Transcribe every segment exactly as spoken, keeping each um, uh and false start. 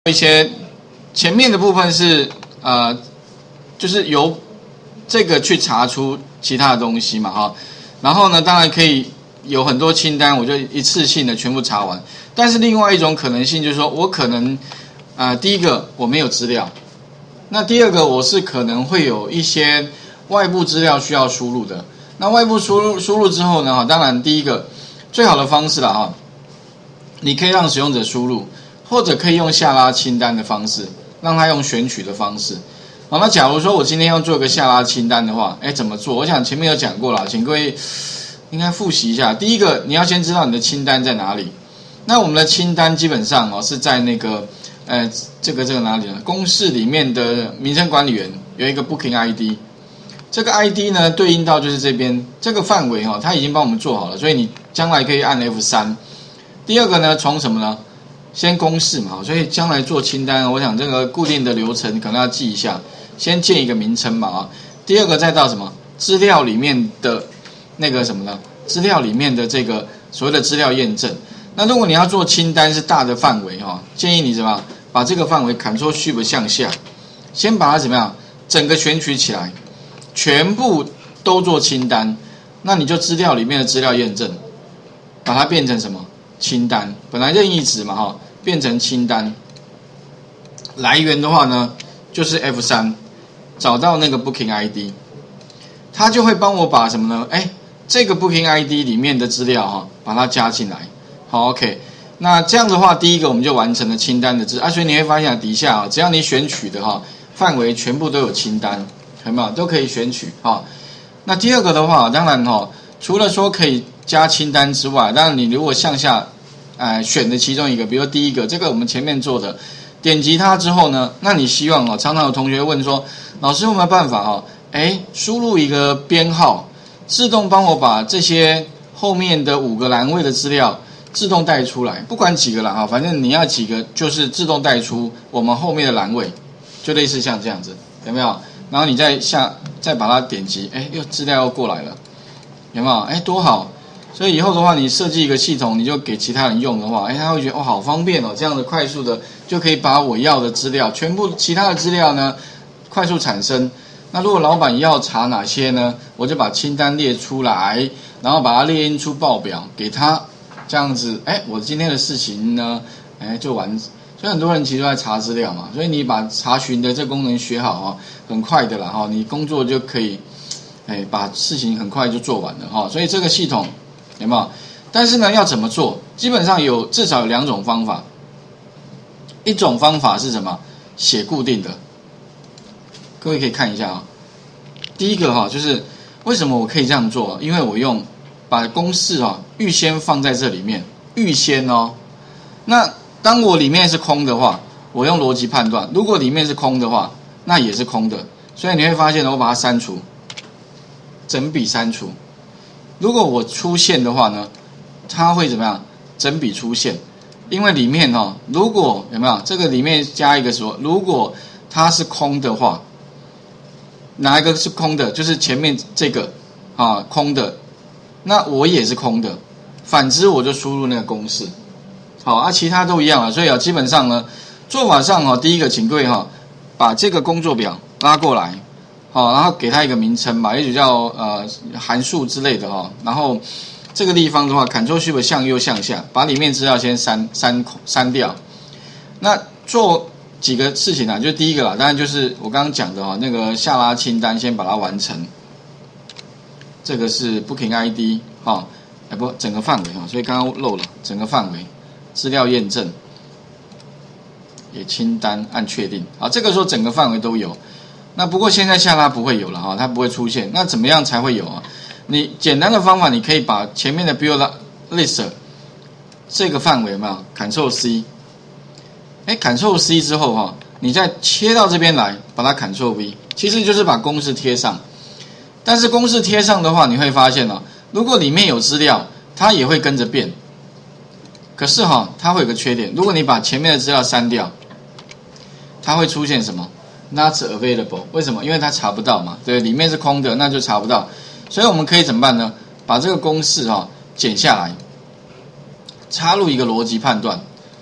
一些前面的部分是呃，就是由这个去查出其他的东西嘛哈，然后呢，当然可以有很多清单，我就一次性的全部查完。但是另外一种可能性就是说，我可能啊、呃，第一个我没有资料，那第二个我是可能会有一些外部资料需要输入的。那外部输入输入之后呢，哈，当然第一个最好的方式了哈，你可以让使用者输入。或者可以用下拉清单的方式，让他用选取的方式。好，那假如说我今天要做一个下拉清单的话，哎，怎么做？我想前面有讲过了，请各位应该复习一下。第一个，你要先知道你的清单在哪里。那我们的清单基本上哦是在那个呃这个这个哪里呢？公式里面的名称管理员有一个 Booking I D， 这个 I D 呢对应到就是这边这个范围哈、哦，它已经帮我们做好了，所以你将来可以按 F 三。第二个呢，从什么呢？先公式嘛，所以将来做清单，我想这个固定的流程可能要记一下。先建一个名称嘛啊，第二个再到什么资料里面的那个什么呢？资料里面的这个所谓的资料验证。那如果你要做清单是大的范围哈，建议你怎么样把这个范围 Ctrl Shift 向下，先把它怎么样整个选取起来，全部都做清单。那你就资料里面的资料验证，把它变成什么？清单本来任意值嘛哈，变成清单。来源的话呢，就是 F 三， 找到那个 Booking I D， 它就会帮我把什么呢？哎，这个 Booking I D 里面的资料哈，把它加进来。好 ，OK。那这样的话，第一个我们就完成了清单的字啊，所以你会发现底下啊，只要你选取的哈范围全部都有清单，有没有？都可以选取哈。那第二个的话，当然哈，除了说可以加清单之外，当然你如果向下，呃，选的其中一个，比如第一个，这个我们前面做的，点击它之后呢，那你希望哦，常常有同学问说，老师有没有办法哦，哎，输入一个编号，自动帮我把这些后面的五个栏位的资料自动带出来，不管几个栏哈，反正你要几个，就是自动带出我们后面的栏位，就类似像这样子，有没有？然后你再下，再把它点击，哎，又资料又过来了。有没有？哎，多好！所以以后的话，你设计一个系统，你就给其他人用的话，哎，他会觉得哦，好方便哦，这样的快速的就可以把我要的资料，全部其他的资料呢，快速产生。那如果老板要查哪些呢？我就把清单列出来，然后把它列印出报表给他，这样子，哎，我今天的事情呢，哎，就完。所以很多人其实都在查资料嘛，所以你把查询的这功能学好啊，很快的啦哈，你工作就可以。哎，把事情很快就做完了哈，所以这个系统有没有？但是呢，要怎么做？基本上有至少有两种方法。一种方法是什么？写固定的。各位可以看一下啊。第一个哈，就是为什么我可以这样做？因为我用把公式啊预先放在这里面，预先哦。那当我里面是空的话，我用逻辑判断；如果里面是空的话，那也是空的。所以你会发现呢，我把它删除。整笔删除，如果我出现的话呢，它会怎么样？整笔出现，因为里面哦，如果有没有这个里面加一个说，如果它是空的话，哪一个是空的？就是前面这个啊空的，那我也是空的，反之我就输入那个公式，好啊，其他都一样了，所以啊，基本上呢，做法上哈，第一个请各位哈，把这个工作表拉过来。好，然后给它一个名称吧，也许叫呃函数之类的哈。然后这个地方的话 ，Ctrl Shift 向右向下，把里面资料先删删删掉。那做几个事情啊，就第一个啦，当然就是我刚刚讲的哈，那个下拉清单先把它完成。这个是 Booking I D 哈，哎不，整个范围哈，所以刚刚漏了整个范围，资料验证也清单按确定。好，这个时候整个范围都有。那不过现在下拉不会有了哈，它不会出现。那怎么样才会有啊？你简单的方法，你可以把前面的 build list 这个范围嘛 ，Ctrl C， 哎 ，Ctrl C 之后哈，你再切到这边来，把它 Ctrl V， 其实就是把公式贴上。但是公式贴上的话，你会发现哦，如果里面有资料，它也会跟着变。可是哈，它会有个缺点，如果你把前面的资料删掉，它会出现什么？Not available， 为什么？因为它查不到嘛，对，里面是空的，那就查不到。所以我们可以怎么办呢？把这个公式哈、哦、剪下来，插入一个逻辑判断，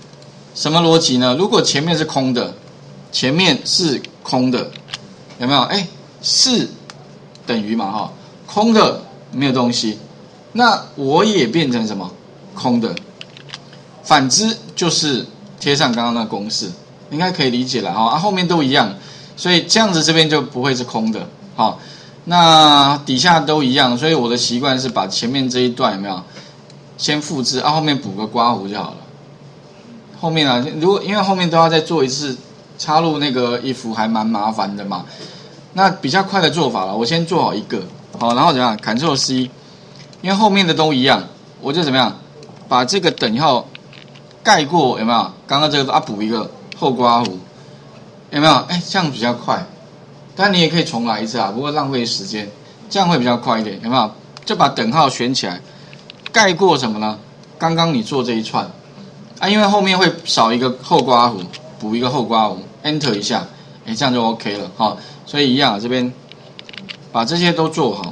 什么逻辑呢？如果前面是空的，前面是空的，有没有？哎，是等于嘛哈，空的没有东西，那我也变成什么？空的。反之就是贴上刚刚那个公式，应该可以理解了哈。啊，后面都一样，所以这样子这边就不会是空的。好，那底下都一样，所以我的习惯是把前面这一段有没有先复制，啊，后面补个刮弧就好了。后面啊，如果因为后面都要再做一次插入那个if还蛮麻烦的嘛，那比较快的做法了，我先做好一个，好，然后怎样 ？Ctrl C， 因为后面的都一样，我就怎么样把这个等号盖过，有没有？刚刚这个啊补一个后刮弧，有没有？哎，这样比较快。但你也可以重来一次啊，不过浪费时间，这样会比较快一点，有没有？就把等号选起来，盖过什么呢？刚刚你做这一串啊，因为后面会少一个后刮弧，补一个后刮弧 ，Enter 一下，哎，这样就 OK 了哈。所以一样啊，这边把这些都做好。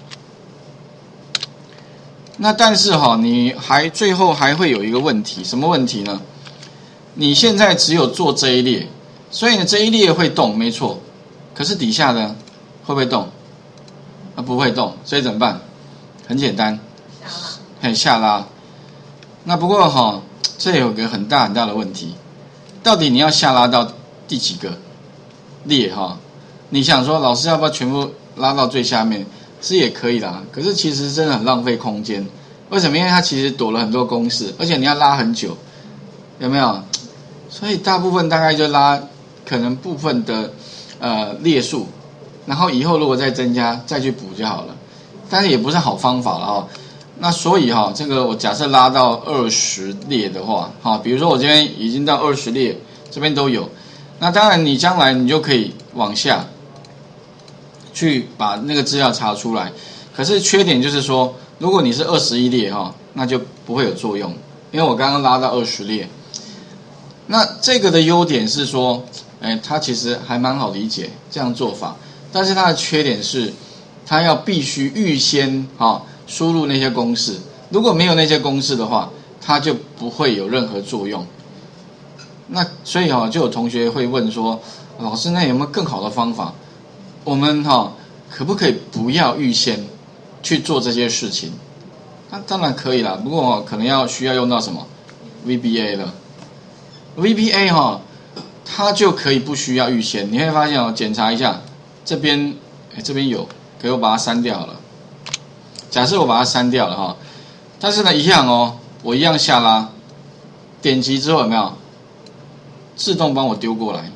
那但是哈，你还最后还会有一个问题，什么问题呢？你现在只有做这一列，所以呢这一列会动，没错。可是底下呢会不会动？啊，不会动，所以怎么办？很简单， 下拉， 很下拉。那不过哈，这有个很大很大的问题，到底你要下拉到第几个列哈？你想说老师要不要全部拉到最下面？是也可以啦，可是其实真的很浪费空间。为什么？因为它其实躲了很多公式，而且你要拉很久，有没有？所以大部分大概就拉可能部分的呃列数，然后以后如果再增加再去补就好了。但是也不是好方法了哈。那所以哈，这个我假设拉到二十列的话，哈，比如说我这边已经到二十列，这边都有。那当然你将来你就可以往下去把那个资料查出来，可是缺点就是说，如果你是二十一列哈，那就不会有作用，因为我刚刚拉到二十列。那这个的优点是说，哎，它其实还蛮好理解这样做法，但是它的缺点是，它要必须预先哈输入那些公式，如果没有那些公式的话，它就不会有任何作用。那所以哈，就有同学会问说，老师，那有没有更好的方法？我们哈可不可以不要预先去做这些事情？那当然可以啦，不过可能要需要用到什么 V B A 了。V B A 哈，它就可以不需要预先。你会发现哦，检查一下这边，哎这边有，给我把它删掉好了。假设我把它删掉了哈，但是呢一样哦，我一样下拉，点击之后有没有自动帮我丢过来？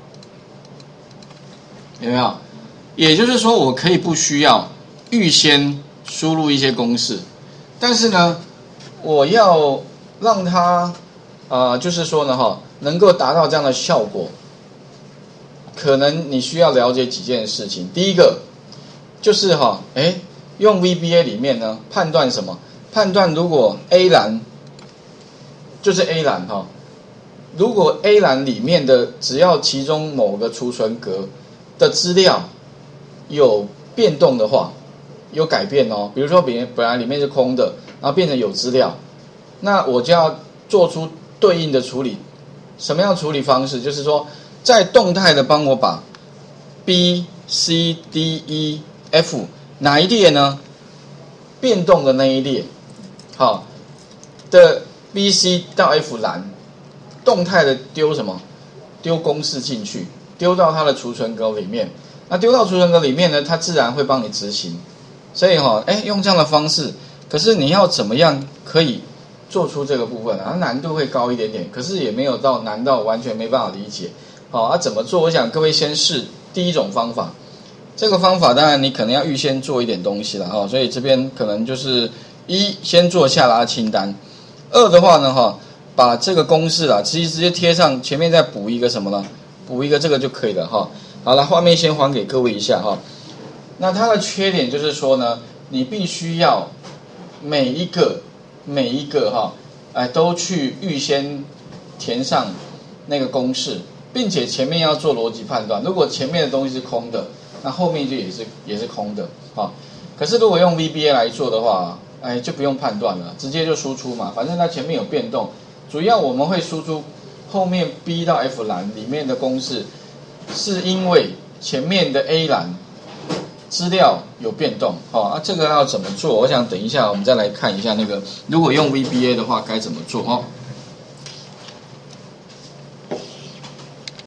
有没有？也就是说，我可以不需要预先输入一些公式，但是呢，我要让它，呃，就是说呢，哈，能够达到这样的效果，可能你需要了解几件事情。第一个就是哈，哎，用 V B A 里面呢，判断什么？判断如果 A 栏就是 A 栏哈，如果 A 栏里面的只要其中某个储存格的资料有变动的话，有改变哦，比如说本本来里面是空的，然后变成有资料，那我就要做出对应的处理。什么样处理方式？就是说，在动态的帮我把 B、C、D、E、F 哪一列呢？变动的那一列，好的 B、C 到 F 栏，动态的丢什么？丢公式进去，丢到它的储存格里面。那丢到储存格里面呢，它自然会帮你执行。所以哈，哎，用这样的方式，可是你要怎么样可以做出这个部分啊？难度会高一点点，可是也没有到难到完全没办法理解。好，啊，怎么做？我想各位先试第一种方法。这个方法当然你可能要预先做一点东西了哈，所以这边可能就是一先做下拉清单，二的话呢哈，把这个公式啊，直接直接贴上，前面再补一个什么呢？补一个这个就可以了哈。好了，画面先还给各位一下哈。那它的缺点就是说呢，你必须要每一个每一个哈，哎都去预先填上那个公式，并且前面要做逻辑判断。如果前面的东西是空的，那后面就也是也是空的啊。可是如果用 V B A 来做的话，哎就不用判断了，直接就输出嘛，反正它前面有变动，主要我们会输出后面 B 到 F 栏里面的公式，是因为前面的 A 栏资料有变动，好、哦、啊，这个要怎么做？我想等一下我们再来看一下那个，如果用 V B A 的话该怎么做哦。